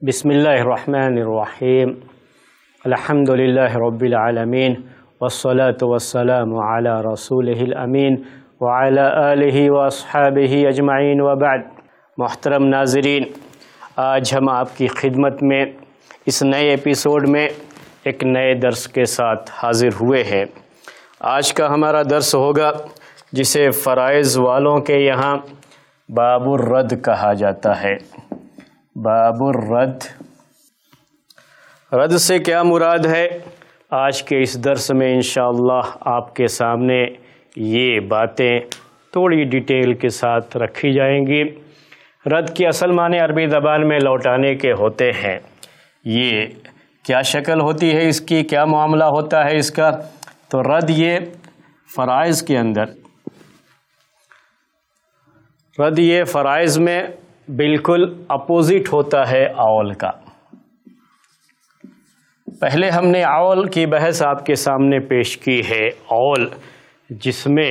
بسم اللہ الرحمن الرحیم الحمدللہ رب العالمین والصلاة والسلام علی رسولہ الامین وعلی آلہ واصحابہ اجمعین وبعد۔ محترم ناظرین، آج ہم آپ کی خدمت میں اس نئے ایپیسوڈ میں ایک نئے درس کے ساتھ حاضر ہوئے ہیں۔ آج کا ہمارا درس ہوگا جسے فرائض والوں کے یہاں باب الرد کہا جاتا ہے۔ باب الرد، رد سے کیا مراد ہے؟ آج کے اس درس میں انشاءاللہ آپ کے سامنے یہ باتیں تھوڑی ڈیٹیل کے ساتھ رکھی جائیں گی۔ رد کی اصل معنی عربی زبان میں لوٹانے کے ہوتے ہیں۔ یہ کیا شکل ہوتی ہے اس کی، کیا معاملہ ہوتا ہے اس کا؟ تو رد یہ فرائض کے اندر، رد یہ فرائض میں بالکل اپوزٹ ہوتا ہے اول کا۔ پہلے ہم نے اول کی بحث آپ کے سامنے پیش کی ہے۔ اول جس میں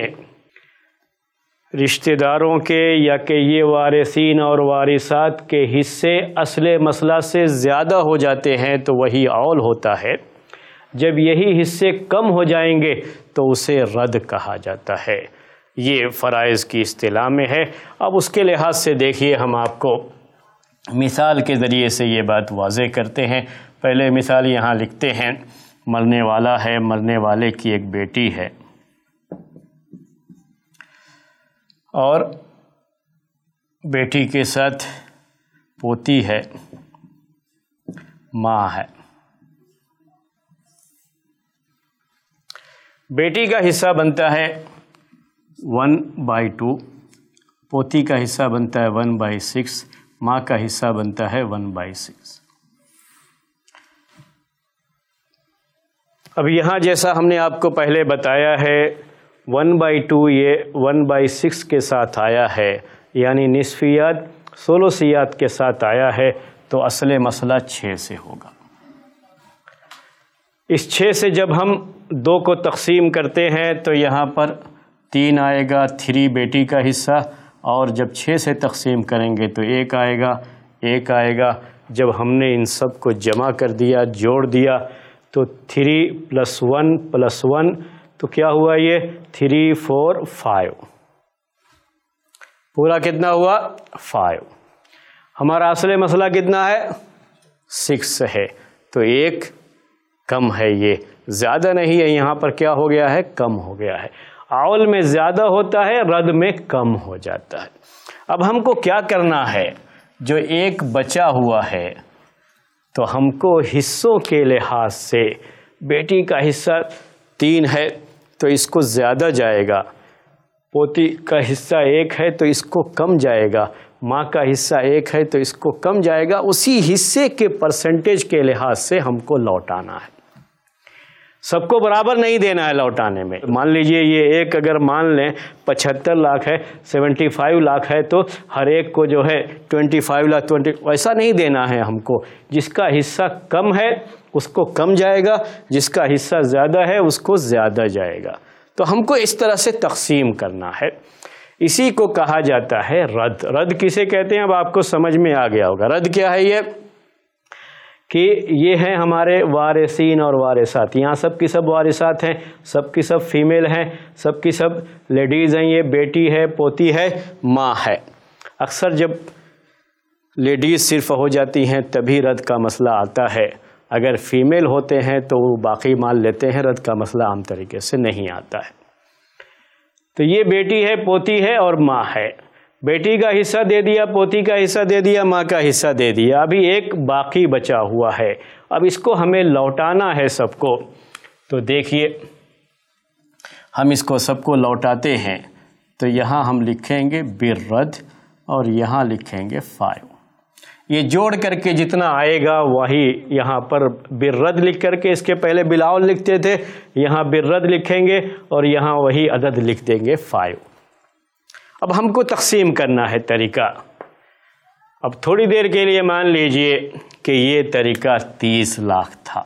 رشتہ داروں کے یا کہ یہ وارثین اور وارثات کے حصے اصل مسئلہ سے زیادہ ہو جاتے ہیں تو وہی اول ہوتا ہے۔ جب یہی حصے کم ہو جائیں گے تو اسے رد کہا جاتا ہے۔ یہ فرائض کی اصطلاح میں ہے۔ اب اس کے لحاظ سے دیکھیے، ہم آپ کو مثال کے ذریعے سے یہ بات واضح کرتے ہیں۔ پہلے مثال یہاں لکھتے ہیں، مرنے والا ہے، مرنے والے کی ایک بیٹی ہے اور بیٹی کے ساتھ پوتی ہے، ماں ہے۔ بیٹی کا حصہ بنتا ہے 1/2، پوتی کا حصہ بنتا ہے 1/6، ماں کا حصہ بنتا ہے 1/6۔ اب یہاں جیسا ہم نے آپ کو پہلے بتایا ہے 1/2 یہ 1/6 کے ساتھ آیا ہے، یعنی نصفیات ثلثیات کے ساتھ آیا ہے، تو اصل مسئلہ 6 سے ہوگا۔ اس 6 سے جب ہم 2 کو تقسیم کرتے ہیں تو یہاں پر 3 آئے گا، 3 بیٹی کا حصہ، اور جب 6 سے تقسیم کریں گے تو 1 آئے گا، 1 آئے گا۔ جب ہم نے ان سب کو جمع کر دیا، جوڑ دیا، تو 3 + 1 + 1 تو کیا ہوا؟ یہ 3 4 5، پورا کتنا ہوا؟ 5۔ ہمارا اصل مسئلہ کتنا ہے؟ 6 ہے، تو 1 کم ہے، یہ زیادہ نہیں ہے، یہاں پر کیا ہو گیا ہے؟ کم ہو گیا ہے۔ اول میں زیادہ ہوتا ہے، رد میں کم ہو جاتا ہے۔ اب ہم کو کیا کرنا ہے؟ جو 1 بچا ہوا ہے تو ہم کو حصوں کے لحاظ سے بیٹی کا حصہ 3 ہے تو اس کو زیادہ جائے گا، پوتی کا حصہ 1 ہے تو اس کو کم جائے گا، ماں کا حصہ 1 ہے تو اس کو کم جائے گا۔ اسی حصے کے پرسنٹیج کے لحاظ سے ہم کو لوٹانا ہے، سب کو برابر نہیں دینا ہے لوٹانے میں۔ مان لیجئے یہ ایک اگر مان لیں 75 لاکھ ہے، 75 لاکھ ہے، تو ہر ایک کو جو ہے 25 لاکھ 20، ایسا نہیں دینا ہے ہم کو۔ جس کا حصہ کم ہے اس کو کم جائے گا، جس کا حصہ زیادہ ہے اس کو زیادہ جائے گا۔ تو ہم کو اس طرح سے تقسیم کرنا ہے۔ اسی کو کہا جاتا ہے رد۔ رد کسے کہتے ہیں اب آپ کو سمجھ میں آ گیا ہوگا۔ رد کیا ہے؟ یہ کہ یہ ہیں ہمارے وارثین اور وارثات، یہاں سب کی سب وارثات ہیں، سب کی سب فیمیل ہیں، سب کی سب لیڈیز ہیں، یہ بیٹی ہے، پوتی ہے، ماں ہے۔ اکثر جب لیڈیز صرف ہو جاتی ہیں تبھی رد کا مسئلہ آتا ہے، اگر فیمیل ہوتے ہیں تو وہ باقی مال لیتے ہیں، رد کا مسئلہ عام طریقے سے نہیں آتا ہے۔ تو یہ بیٹی ہے، پوتی ہے اور ماں ہے۔ بیٹی کا حصہ دے دیا، پوتی کا حصہ دے دیا، ماں کا حصہ دے دیا، ابھی ایک باقی بچا ہوا ہے۔ اب اس کو ہمیں لوٹانا ہے سب کو۔ تو دیکھیے ہم اس کو سب کو لوٹاتے ہیں، تو یہاں ہم لکھیں گے بالرد اور یہاں لکھیں گے 5۔ یہ جوڑ کر کے جتنا آئے گا وہی یہاں پر بالرد لکھ کر کے، اس کے پہلے بالاول لکھتے تھے، یہاں بالرد لکھیں گے اور یہاں وہی عدد لکھ دیں گے 5۔ اب ہم کو تقسیم کرنا ہے طریقہ۔ اب تھوڑی دیر کے لیے مان لیجئے کہ یہ طریقہ 30 لاکھ تھا،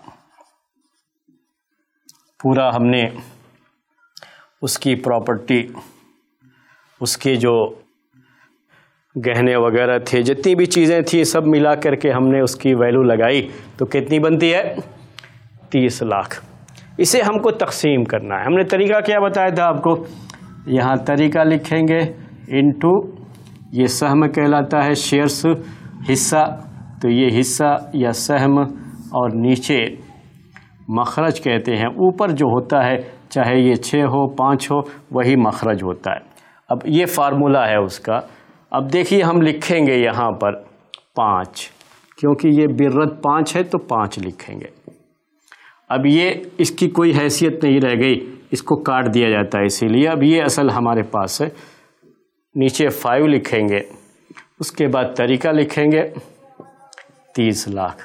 پورا ہم نے اس کی پراپرٹی، اس کے جو گہنے وغیرہ تھے، جتنی بھی چیزیں تھیں سب ملا کر کے ہم نے اس کی ویلیو لگائی تو کتنی بنتی ہے؟ 30 لاکھ۔ اسے ہم کو تقسیم کرنا ہے۔ ہم نے طریقہ کیا بتایا تھا آپ کو؟ یہاں طریقہ لکھیں گے انٹو، یہ سہم کہلاتا ہے، شیئرس حصہ، تو یہ حصہ یا سہم، اور نیچے مخرج کہتے ہیں، اوپر جو ہوتا ہے چاہے یہ 6 ہو 5 ہو وہی مخرج ہوتا ہے۔ اب یہ فارمولا ہے اس کا۔ اب دیکھیے ہم لکھیں گے یہاں پر 5، کیونکہ یہ برت 5 ہے تو 5 لکھیں گے۔ اب یہ اس کی کوئی حیثیت نہیں رہ گئی، اس کو کاٹ دیا جاتا ہے، اسی لیے اب یہ اصل ہمارے پاس ہے۔ نیچے 5 لکھیں گے، اس کے بعد طریقہ لکھیں گے 30 لاکھ،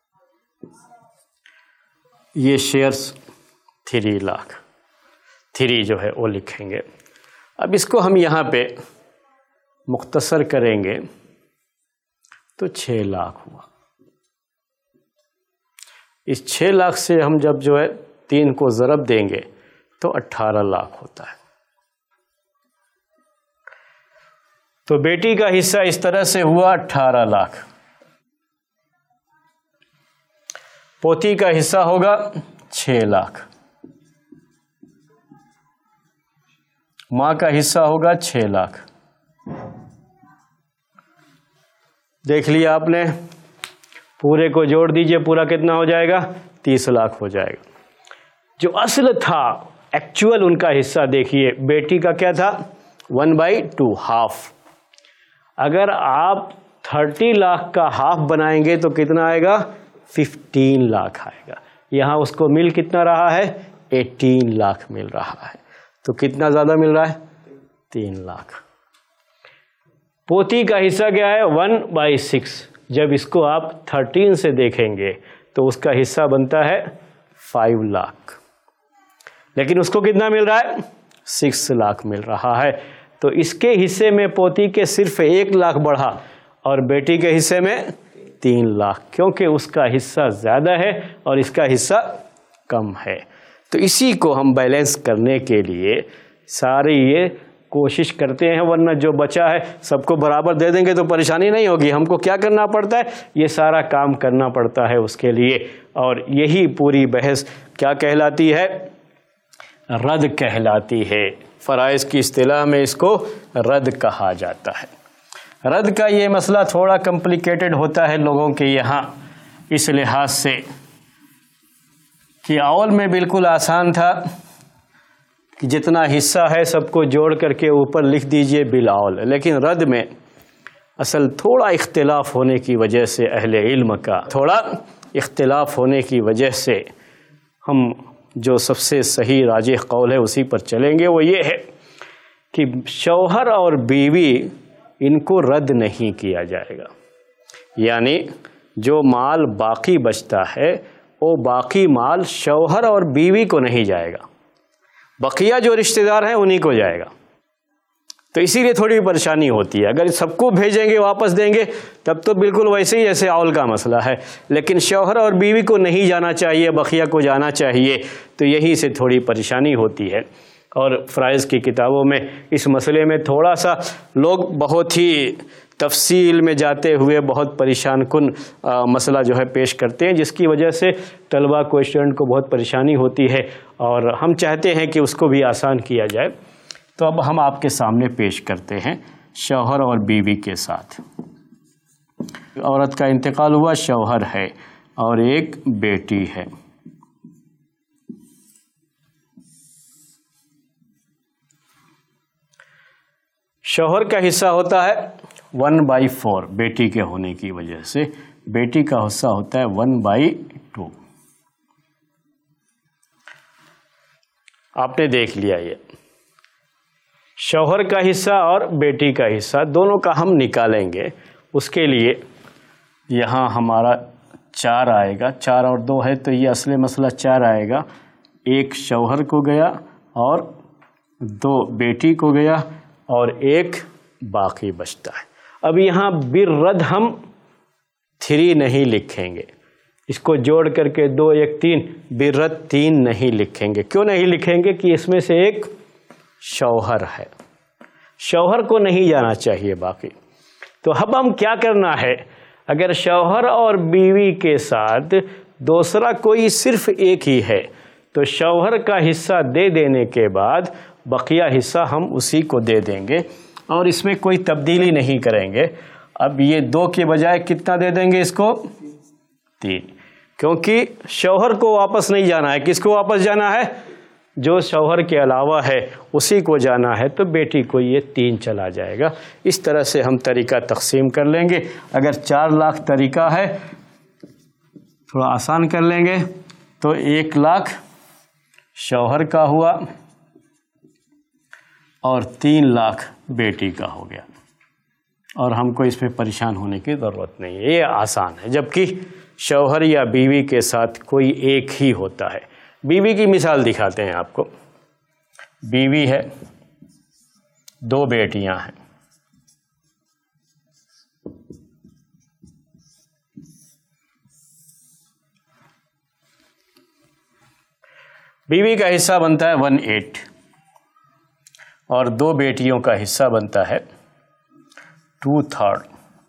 یہ شیئرز 3 لاکھ، 3 جو ہے وہ لکھیں گے۔ اب اس کو ہم یہاں پہ مختصر کریں گے تو 6 لاکھ ہوا۔ اس 6 لاکھ سے ہم جب جو ہے 3 کو ضرب دیں گے تو 18 لاکھ ہوتا ہے۔ تو بیٹی کا حصہ اس طرح سے ہوا 18 لاکھ، پوتی کا حصہ ہوگا 6 لاکھ، ماں کا حصہ ہوگا 6 لاکھ۔ دیکھ لیا آپ نے، پورے کو جوڑ دیجئے، پورا کتنا ہو جائے گا؟ 30 لاکھ ہو جائے گا۔ جو اصل تھا ایکچول ان کا حصہ دیکھیے، بیٹی کا کیا تھا؟ 1/2، ہاف۔ اگر آپ 30 لاکھ کا ہاف بنائیں گے تو کتنا آئے گا؟ 15 لاکھ آئے گا۔ یہاں اس کو مل کتنا رہا ہے؟ 18 لاکھ مل رہا ہے۔ تو کتنا زیادہ مل رہا ہے؟ 3 لاکھ۔ پوتی کا حصہ کیا ہے؟ 1/6۔ جب اس کو آپ 13 سے دیکھیں گے تو اس کا حصہ بنتا ہے 5 لاکھ، لیکن اس کو کتنا مل رہا ہے؟ 6 لاکھ مل رہا ہے۔ تو اس کے حصے میں پوتی کے صرف 1 لاکھ بڑھا اور بیٹی کے حصے میں 3 لاکھ، کیونکہ اس کا حصہ زیادہ ہے اور اس کا حصہ کم ہے۔ تو اسی کو ہم بیلنس کرنے کے لیے ساری یہ کوشش کرتے ہیں، ورنہ جو بچا ہے سب کو برابر دے دیں گے تو پریشانی نہیں ہوگی۔ ہم کو کیا کرنا پڑتا ہے؟ یہ سارا کام کرنا پڑتا ہے اس کے لیے، اور یہی پوری بحث کیا کہلاتی ہے؟ رد کہلاتی ہے۔ فرائض کی اصطلاح میں اس کو رد کہا جاتا ہے۔ رد کا یہ مسئلہ تھوڑا کمپلیکیٹڈ ہوتا ہے لوگوں کے یہاں، اس لحاظ سے کہ اول میں بالکل آسان تھا کہ جتنا حصہ ہے سب کو جوڑ کر کے اوپر لکھ دیجئے بالاول، لیکن رد میں اصل تھوڑا اختلاف ہونے کی وجہ سے، اہل علم کا تھوڑا اختلاف ہونے کی وجہ سے، ہم جو سب سے صحیح راجح قول ہے اسی پر چلیں گے۔ وہ یہ ہے کہ شوہر اور بیوی ان کو رد نہیں کیا جائے گا، یعنی جو مال باقی بچتا ہے وہ باقی مال شوہر اور بیوی کو نہیں جائے گا، بقیہ جو رشتہ دار ہیں انہی کو جائے گا۔ تو اسی لیے تھوڑی پریشانی ہوتی ہے۔ اگر سب کو بھیجیں گے واپس دیں گے تب تو بالکل ویسے ہی جیسے اول کا مسئلہ ہے، لیکن شوہر اور بیوی کو نہیں جانا چاہیے، بقیہ کو جانا چاہیے، تو یہی سے تھوڑی پریشانی ہوتی ہے۔ اور فرائض کی کتابوں میں اس مسئلے میں تھوڑا سا لوگ بہت ہی تفصیل میں جاتے ہوئے بہت پریشان کن مسئلہ جو ہے پیش کرتے ہیں، جس کی وجہ سے طلباء کو، اسٹوڈنٹ کو بہت پریشانی ہوتی ہے، اور ہم چاہتے ہیں کہ اس کو بھی آسان کیا جائے۔ تو اب ہم آپ کے سامنے پیش کرتے ہیں شوہر اور بیوی کے ساتھ۔ عورت کا انتقال ہوا، شوہر ہے اور ایک بیٹی ہے۔ شوہر کا حصہ ہوتا ہے 1/4، بیٹی کے ہونے کی وجہ سے بیٹی کا حصہ ہوتا ہے 1/2۔ آپ نے دیکھ لیا، یہ شوہر کا حصہ اور بیٹی کا حصہ دونوں کا ہم نکالیں گے۔ اس کے لیے یہاں ہمارا 4 آئے گا، 4 اور 2 ہے تو یہ اصل مسئلہ 4 آئے گا۔ 1 شوہر کو گیا اور 2 بیٹی کو گیا اور 1 باقی بچتا ہے۔ اب یہاں بالرد ہم 3 نہیں لکھیں گے، اس کو جوڑ کر کے 2 1 3، بالرد 3 نہیں لکھیں گے۔ کیوں نہیں لکھیں گے؟ کہ اس میں سے ایک شوہر ہے، شوہر کو نہیں جانا چاہیے باقی۔ تو اب ہم کیا کرنا ہے، اگر شوہر اور بیوی کے ساتھ دوسرا کوئی صرف ایک ہی ہے تو شوہر کا حصہ دے دینے کے بعد بقیہ حصہ ہم اسی کو دے دیں گے اور اس میں کوئی تبدیلی نہیں کریں گے۔ اب یہ 2 کے بجائے کتنا دے دیں گے اس کو؟ 3، کیونکہ شوہر کو واپس نہیں جانا ہے۔ کس کو واپس جانا ہے؟ جو شوہر کے علاوہ ہے اسی کو جانا ہے، تو بیٹی کو یہ 3 چلا جائے گا۔ اس طرح سے ہم طریقہ تقسیم کر لیں گے۔ اگر 4 لاکھ طریقہ ہے، تھوڑا آسان کر لیں گے، تو 1 لاکھ شوہر کا ہوا اور 3 لاکھ بیٹی کا ہو گیا، اور ہم کو اس پہ پریشان ہونے کی ضرورت نہیں ہے، یہ آسان ہے۔ جبکہ شوہر یا بیوی کے ساتھ کوئی ایک ہی ہوتا ہے۔ بیوی کی مثال دکھاتے ہیں آپ کو۔ بیوی ہے، 2 بیٹیاں ہیں، بیوی کا حصہ بنتا ہے 1/8 اور 2 بیٹیوں کا حصہ بنتا ہے 2/3۔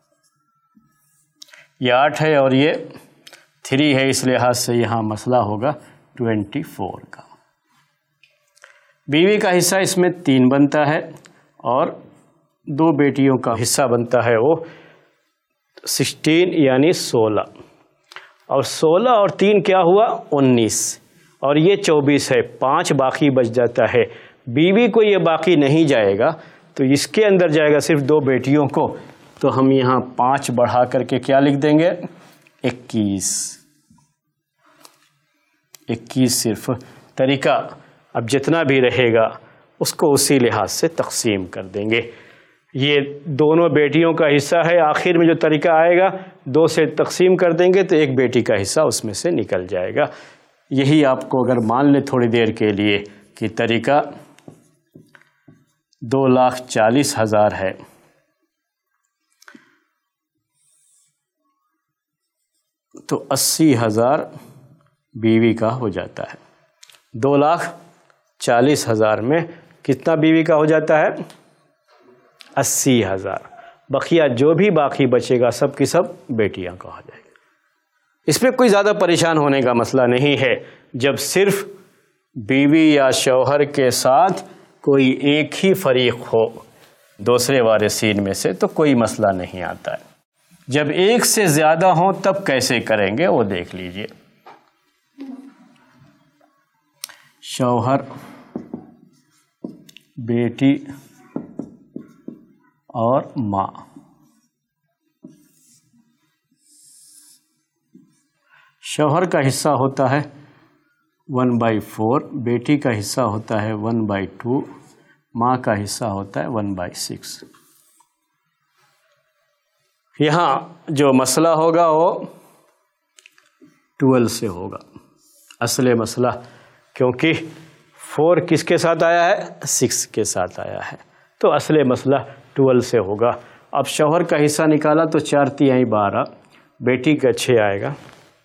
یہ 8 ہے اور یہ 3 ہے، اس لحاظ سے یہاں مسئلہ ہوگا 24 کا۔ بیوی کا حصہ اس میں 3 بنتا ہے اور 2 بیٹیوں کا حصہ بنتا ہے وہ 16 یعنی 16، اور 16 اور 3 کیا ہوا؟ 19، اور یہ 24 ہے، 5 باقی بچ جاتا ہے۔ بیوی کو یہ باقی نہیں جائے گا تو اس کے اندر جائے گا صرف 2 بیٹیوں کو، تو ہم یہاں 5 بڑھا کر کے کیا لکھ دیں گے؟ 21 صرف۔ طریقہ اب جتنا بھی رہے گا اس کو اسی لحاظ سے تقسیم کر دیں گے۔ یہ دونوں بیٹیوں کا حصہ ہے، آخر میں جو طریقہ آئے گا 2 سے تقسیم کر دیں گے تو 1 بیٹی کا حصہ اس میں سے نکل جائے گا۔ یہی آپ کو اگر مان لے تھوڑی دیر کے لیے کہ طریقہ 2,40,000 ہے، تو 80,000 بیوی کا ہو جاتا ہے۔ 2,40,000 میں کتنا بیوی کا ہو جاتا ہے؟ 80,000۔ بقیہ جو بھی باقی بچے گا سب کی سب بیٹیاں کا ہو جائے گا۔ اس میں کوئی زیادہ پریشان ہونے کا مسئلہ نہیں ہے۔ جب صرف بیوی یا شوہر کے ساتھ کوئی ایک ہی فریق ہو دوسرے وارثین میں سے تو کوئی مسئلہ نہیں آتا ہے۔ جب ایک سے زیادہ ہوں تب کیسے کریں گے وہ دیکھ لیجئے۔ شوہر، بیٹی اور ماں۔ شوہر کا حصہ ہوتا ہے 1/4، بیٹی کا حصہ ہوتا ہے 1/2، ماں کا حصہ ہوتا ہے 1/6۔ یہاں جو مسئلہ ہوگا وہ 12 سے ہوگا، اصل مسئلہ، کیونکہ 4 کس کے ساتھ آیا ہے؟ 6 کے ساتھ آیا ہے، تو اصل مسئلہ 12 سے ہوگا۔ اب شوہر کا حصہ نکالا تو 4 تیائی 12، بیٹی کا 6 آئے گا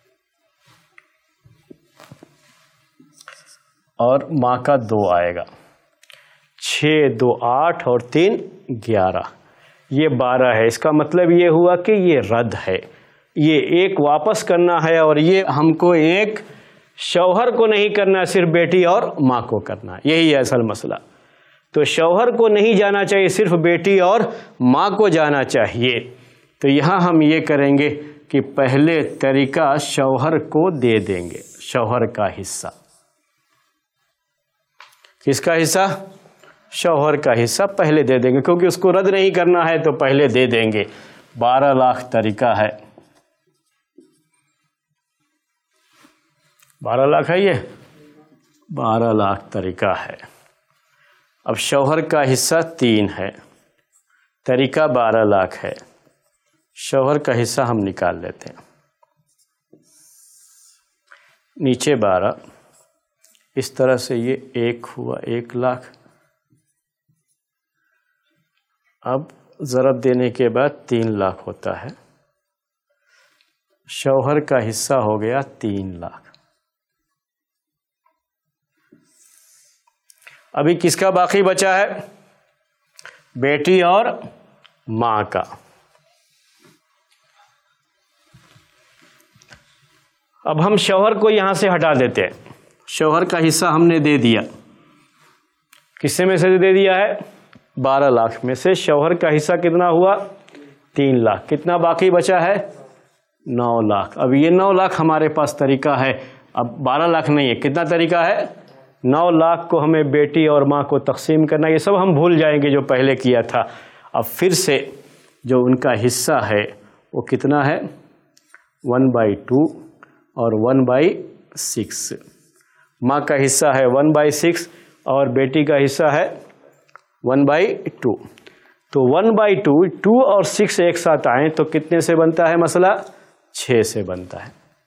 اور ماں کا 2 آئے گا۔ 6 2 8 اور 3 11، یہ 12 ہے۔ اس کا مطلب یہ ہوا کہ یہ رد ہے، یہ ایک واپس کرنا ہے، اور یہ ہم کو ایک شوہر کو نہیں کرنا، صرف بیٹی اور ماں کو کرنا ہے۔ یہی ہے اصل مسئلہ۔ تو شوہر کو نہیں جانا چاہیے، صرف بیٹی اور ماں کو جانا چاہیے۔ تو یہاں ہم یہ کریں گے کہ پہلے طریقہ شوہر کو دے دیں گے، شوہر کا حصہ۔ کس کا حصہ؟ شوہر کا حصہ پہلے دے دیں گے، کیونکہ اس کو رد نہیں کرنا ہے تو پہلے دے دیں گے۔ 12 لاکھ طریقہ ہے، 12 لاکھ ہے، یہ 12 لاکھ طریقہ ہے۔ اب شوہر کا حصہ 3 ہے، طریقہ 12 لاکھ ہے، شوہر کا حصہ ہم نکال لیتے ہیں۔ نیچے 12، اس طرح سے یہ 1 ہوا 1 لاکھ۔ اب ضرب دینے کے بعد 3 لاکھ ہوتا ہے، شوہر کا حصہ ہو گیا 3 لاکھ۔ ابھی کس کا باقی بچا ہے؟ بیٹی اور ماں کا۔ اب ہم شوہر کو یہاں سے ہٹا دیتے ہیں. شوہر کا حصہ ہم نے دے دیا. کس میں سے دے دیا ہے؟ 12 لاکھ میں سے شوہر کا حصہ کتنا ہوا؟ 3 لاکھ. کتنا باقی بچا ہے؟ 9 لاکھ. اب یہ 9 لاکھ ہمارے پاس طریقہ ہے. اب 12 لاکھ نہیں ہے. کتنا طریقہ ہے؟ 9 لاکھ کو ہمیں بیٹی اور ماں کو تقسیم کرنا. یہ سب ہم بھول جائیں گے جو پہلے کیا تھا. اب پھر سے جو ان کا حصہ ہے وہ کتنا ہے؟ 1/2 اور 1/6. ماں کا حصہ ہے 1/6 اور بیٹی کا حصہ ہے 1/2. تو 1/2 2 اور 6 ایک ساتھ آئیں تو کتنے سے بنتا ہے مسئلہ؟ 6 سے بنتا ہے.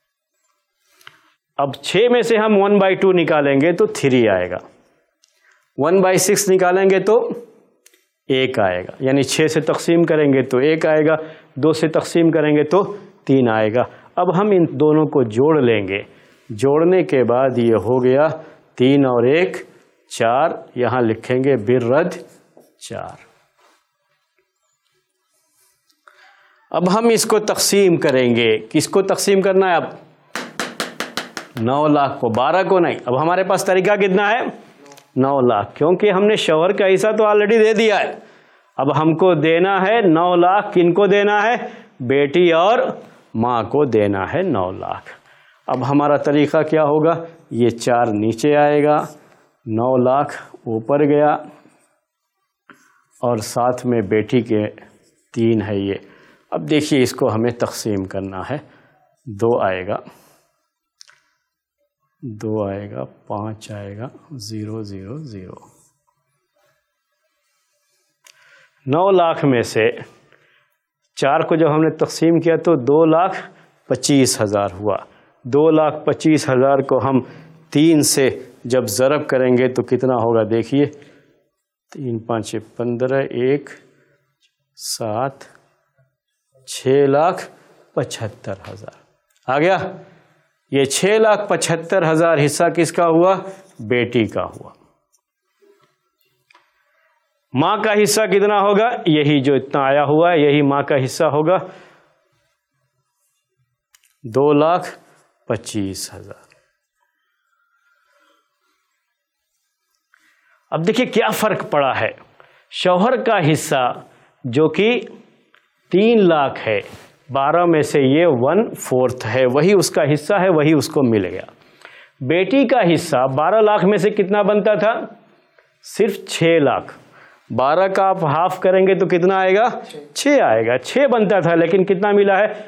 اب 6 میں سے ہم 1/2 نکالیں گے تو 3 آئے گا. 1/6 نکالیں گے تو 1 آئے گا. یعنی 6 سے تقسیم کریں گے تو 1 آئے گا, 2 سے تقسیم کریں گے تو 3 آئے گا. اب ہم ان دونوں کو جوڑ لیں گے. جوڑنے کے بعد یہ ہو گیا 3 اور 1 4. یہاں لکھیں گے بالرد 4. اب ہم اس کو تقسیم کریں گے. کس کو تقسیم کرنا ہے؟ اب 9 لاکھ کو, 12 کو نہیں. اب ہمارے پاس طریقہ کتنا ہے؟ 9 لاکھ. کیونکہ ہم نے شوہر کا حصہ تو آلریڈی دے دیا ہے. اب ہم کو دینا ہے 9 لاکھ. کن کو دینا ہے؟ بیٹی اور ماں کو دینا ہے 9 لاکھ. اب ہمارا طریقہ کیا ہوگا؟ یہ 4 نیچے آئے گا, 9 لاکھ اوپر گیا اور ساتھ میں بیٹی کے 3 ہے یہ. اب دیکھیے اس کو ہمیں تقسیم کرنا ہے. 2 آئے گا, 2 آئے گا, 5 آئے گا, 0 0 0. 9 لاکھ میں سے 4 کو جب ہم نے تقسیم کیا تو 2,25,000 ہوا. 2,25,000 کو ہم 3 سے جب ضرب کریں گے تو کتنا ہوگا؟ دیکھیے 3 5 15 1 7 6,75,000 آ گیا. یہ 6,75,000 حصہ کس کا ہوا؟ بیٹی کا ہوا. ماں کا حصہ کتنا ہوگا؟ یہی جو اتنا آیا ہوا ہے یہی ماں کا حصہ ہوگا 2,25,000. اب دیکھیے کیا فرق پڑا ہے. شوہر کا حصہ جو کہ 3 لاکھ ہے, 12 میں سے یہ 1/4 ہے, وہی اس کا حصہ ہے, وہی اس کو مل گیا. بیٹی کا حصہ 12 لاکھ میں سے کتنا بنتا تھا؟ صرف 6 لاکھ. 12 کا آپ ہاف کریں گے تو کتنا آئے گا؟ 6 آئے گا. 6 بنتا تھا لیکن کتنا ملا ہے؟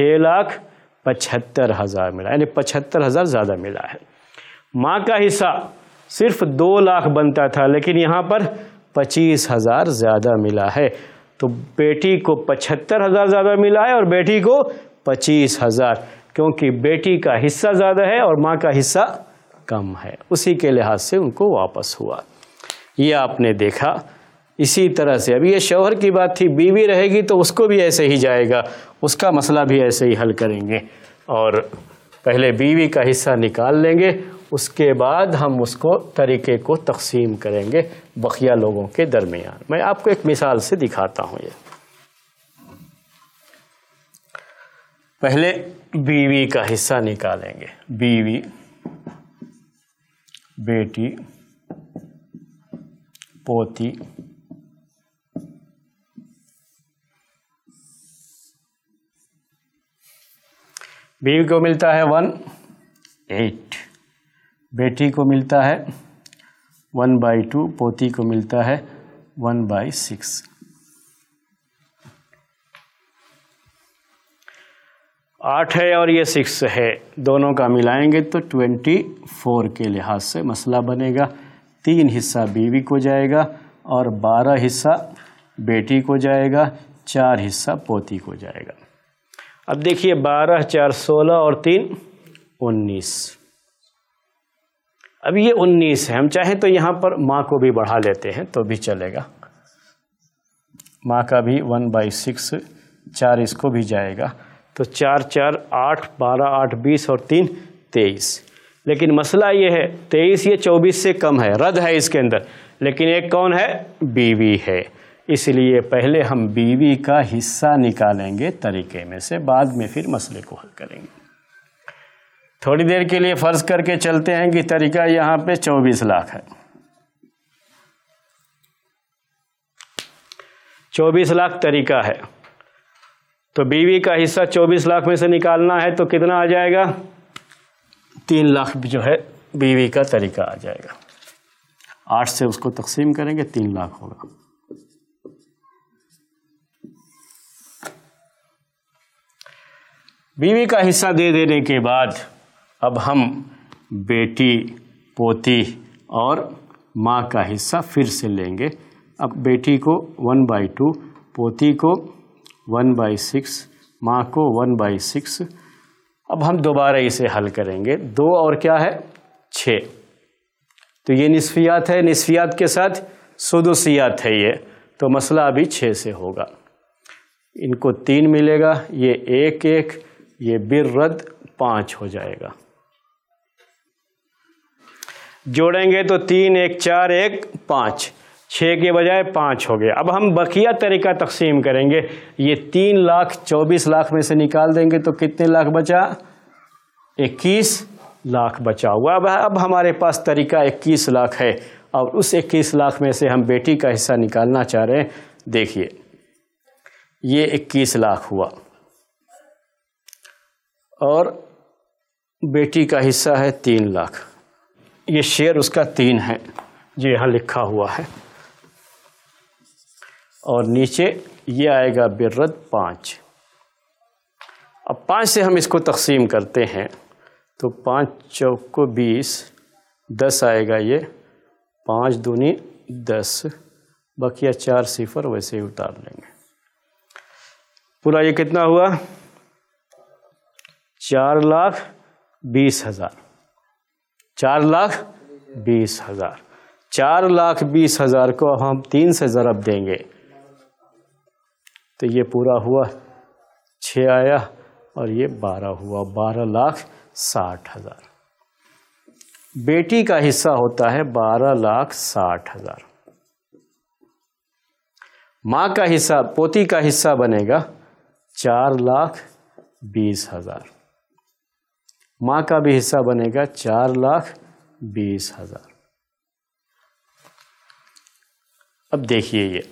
6,75,000 ملا, یعنی 75,000 زیادہ ملا ہے. ماں کا حصہ صرف 2 لاکھ بنتا تھا لیکن یہاں پر 25,000 زیادہ ملا ہے. تو بیٹی کو 75,000 زیادہ ملا ہے اور بیٹی کو 25,000, کیونکہ بیٹی کا حصہ زیادہ ہے اور ماں کا حصہ کم ہے. اسی کے لحاظ سے ان کو واپس ہوا. یہ آپ نے دیکھا. اسی طرح سے ابھی یہ شوہر کی بات تھی, بیوی رہے گی تو اس کو بھی ایسے ہی جائے گا, اس کا مسئلہ بھی ایسے ہی حل کریں گے. اور پہلے بیوی کا حصہ نکال لیں گے, اس کے بعد ہم اس کو طریقے کو تقسیم کریں گے بقیہ لوگوں کے درمیان. میں آپ کو ایک مثال سے دکھاتا ہوں. یہ پہلے بیوی کا حصہ نکالیں گے. بیوی, بیٹی, پوتی, بیوی کو ملتا ہے 1/8, بیٹی کو ملتا ہے 1/2, پوتی کو ملتا ہے 1/6. 8 ہے اور یہ 6 ہے, دونوں کا ملائیں گے تو 24 کے لحاظ سے مسئلہ بنے گا. 3 حصہ بیوی کو جائے گا اور 12 حصہ بیٹی کو جائے گا, 4 حصہ پوتی کو جائے گا. اب دیکھیے 12 4 16 اور 3 19. اب یہ 19 ہے, ہم چاہیں تو یہاں پر ماں کو بھی بڑھا لیتے ہیں تو بھی چلے گا. ماں کا بھی 1/6, 4 اس کو بھی جائے گا تو 4 4 8 12 8 20 اور 3 23. لیکن مسئلہ یہ ہے 23 یہ 24 سے کم ہے, رد ہے اس کے اندر, لیکن ایک کون ہے؟ بیوی ہے. اس لیے پہلے ہم بیوی کا حصہ نکالیں گے طریقے میں سے, بعد میں پھر مسئلے کو حل کریں گے. تھوڑی دیر کے لیے فرض کر کے چلتے ہیں کہ طریقہ یہاں پہ 24 لاکھ ہے. 24 لاکھ طریقہ ہے تو بیوی کا حصہ 24 لاکھ میں سے نکالنا ہے تو کتنا آ جائے گا؟ 3 لاکھ جو ہے بیوی کا طریقہ آ جائے گا. 8 سے اس کو تقسیم کریں گے 3 لاکھ ہوگا. بیوی کا حصہ دے دینے کے بعد اب ہم بیٹی، پوتی اور ماں کا حصہ پھر سے لیں گے. اب بیٹی کو 1/2، پوتی کو 1/6، ماں کو 1/6. اب ہم دوبارہ اسے حل کریں گے. 2 اور کیا ہے؟ 6. تو یہ نصفیات ہے، نصفیات کے ساتھ سدوسیات ہے یہ، تو مسئلہ ابھی 6 سے ہوگا. ان کو 3 ملے گا، یہ 1 1، یہ بالرد 5 ہو جائے گا. جوڑیں گے تو 3 1 4 1 5، 6 کے بجائے 5 ہو گیا. اب ہم بقیہ طریقہ تقسیم کریں گے. یہ 3 لاکھ 24 لاکھ میں سے نکال دیں گے تو کتنے لاکھ بچا؟ 21 لاکھ بچا ہوا. اب ہمارے پاس طریقہ 21 لاکھ ہے اور اس 21 لاکھ میں سے ہم بیٹی کا حصہ نکالنا چاہ رہے ہیں. دیکھیے یہ 21 لاکھ ہوا اور بیٹی کا حصہ ہے 3 لاکھ. یہ شیئر اس کا 3 ہے جو یہاں لکھا ہوا ہے، اور نیچے یہ آئے گا بالرد 5. اب 5 سے ہم اس کو تقسیم کرتے ہیں تو 5 چوک کو 20، 10 آئے گا. یہ 5 دونی 10، بقیہ 4 صفر ویسے ہی اتار لیں گے. پورا یہ کتنا ہوا؟ 4,20,000. 4,20,000. 4,20,000 کو ہم 3 سے ضرب دیں گے تو یہ پورا ہوا 6 آیا اور یہ 12 ہوا، 12,60,000. بیٹی کا حصہ ہوتا ہے 12,60,000. ماں کا حصہ، پوتی کا حصہ بنے گا 4,20,000. ماں کا بھی حصہ بنے گا 4,20,000. اب دیکھیے یہ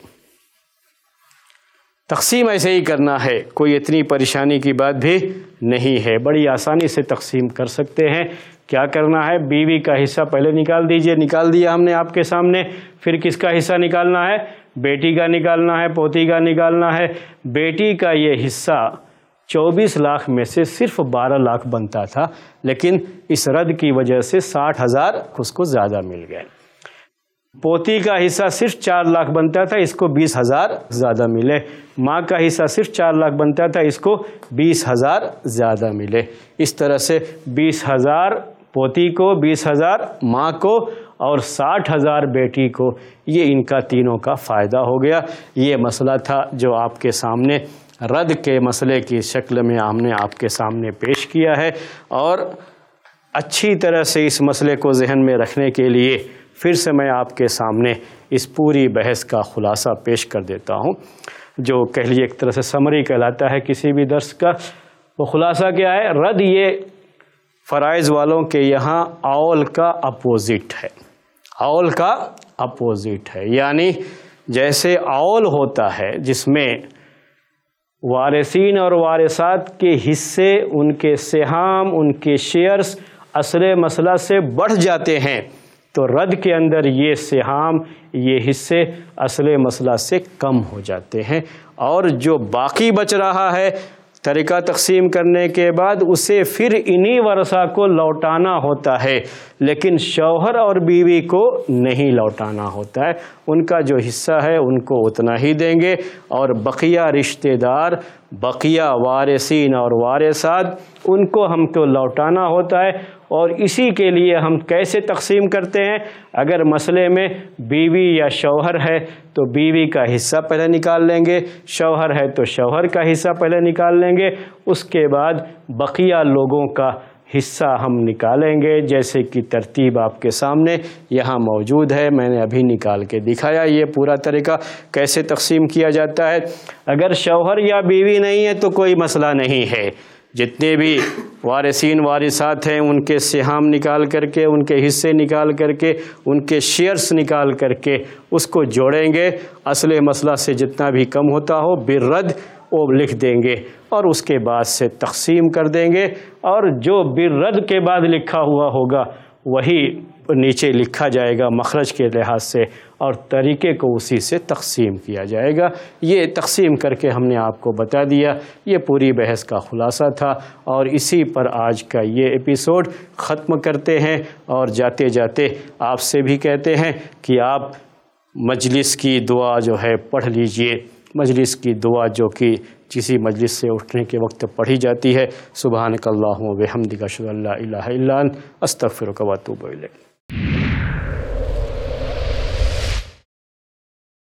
تقسیم ایسے ہی کرنا ہے، کوئی اتنی پریشانی کی بات بھی نہیں ہے، بڑی آسانی سے تقسیم کر سکتے ہیں. کیا کرنا ہے؟ بیوی کا حصہ پہلے نکال دیجئے. نکال دیا ہم نے آپ کے سامنے. پھر کس کا حصہ نکالنا ہے؟ بیٹی کا نکالنا ہے، پوتی کا نکالنا ہے. بیٹی کا یہ حصہ 24 لاکھ میں سے صرف 12 لاکھ بنتا تھا، لیکن اس رد کی وجہ سے 60,000 اس کو زیادہ مل گئے. پوتی کا حصہ صرف 4 لاکھ بنتا تھا، اس کو 20,000 زیادہ ملے. ماں کا حصہ صرف 4 لاکھ بنتا تھا، اس کو 20,000 زیادہ ملے. اس طرح سے 20,000 پوتی کو، 20,000 ماں کو اور 60,000 بیٹی کو. یہ ان کا تینوں کا فائدہ ہو گیا. یہ مسئلہ تھا جو آپ کے سامنے رد کے مسئلے کی شکل میں ہم نے آپ کے سامنے پیش کیا ہے، اور اچھی طرح سے اس مسئلے کو ذہن میں رکھنے کے لیے پھر سے میں آپ کے سامنے اس پوری بحث کا خلاصہ پیش کر دیتا ہوں، جو کہہ لیے ایک طرح سے سمری کہلاتا ہے کسی بھی درس کا. وہ خلاصہ کیا ہے؟ رد یہ فرائض والوں کے یہاں اول کا اپوزٹ ہے. اول کا اپوزٹ ہے، یعنی جیسے اول ہوتا ہے جس میں وارثین اور وارثات کے حصے، ان کے سہام، ان کے شیئرز اصل مسئلہ سے بڑھ جاتے ہیں، تو رد کے اندر یہ سہام، یہ حصے اصل مسئلہ سے کم ہو جاتے ہیں، اور جو باقی بچ رہا ہے طریقہ تقسیم کرنے کے بعد اسے پھر انہی ورثہ کو لوٹانا ہوتا ہے، لیکن شوہر اور بیوی کو نہیں لوٹانا ہوتا ہے. ان کا جو حصہ ہے ان کو اتنا ہی دیں گے، اور بقیہ رشتہ دار، بقیہ وارثین اور وارثات، ان کو ہم کو لوٹانا ہوتا ہے. اور اسی کے لیے ہم کیسے تقسیم کرتے ہیں؟ اگر مسئلے میں بیوی یا شوہر ہے تو بیوی کا حصہ پہلے نکال لیں گے، شوہر ہے تو شوہر کا حصہ پہلے نکال لیں گے، اس کے بعد بقیہ لوگوں کا حصہ ہم نکالیں گے، جیسے کہ ترتیب آپ کے سامنے یہاں موجود ہے. میں نے ابھی نکال کے دکھایا یہ پورا طریقہ کیسے تقسیم کیا جاتا ہے. اگر شوہر یا بیوی نہیں ہے تو کوئی مسئلہ نہیں ہے، جتنے بھی وارثین وارثات ہیں ان کے سہام نکال کر کے، ان کے حصے نکال کر کے، ان کے شیئرز نکال کر کے اس کو جوڑیں گے، اصل مسئلہ سے جتنا بھی کم ہوتا ہو بالرد وہ لکھ دیں گے اور اس کے بعد سے تقسیم کر دیں گے، اور جو بالرد کے بعد لکھا ہوا ہوگا وہی نیچے لکھا جائے گا مخرج کے لحاظ سے، اور طریقے کو اسی سے تقسیم کیا جائے گا۔ یہ تقسیم کر کے ہم نے آپ کو بتا دیا، یہ پوری بحث کا خلاصہ تھا، اور اسی پر آج کا یہ ایپیسوڈ ختم کرتے ہیں، اور جاتے جاتے آپ سے بھی کہتے ہیں کہ آپ مجلس کی دعا جو ہے پڑھ لیجئے، مجلس کی دعا جو کہ کسی مجلس سے اٹھنے کے وقت پڑھی جاتی ہے۔ سبحانک اللہم و بحمدک اشہد ان لا الہ الا انت استغفرک و اتوب الیک۔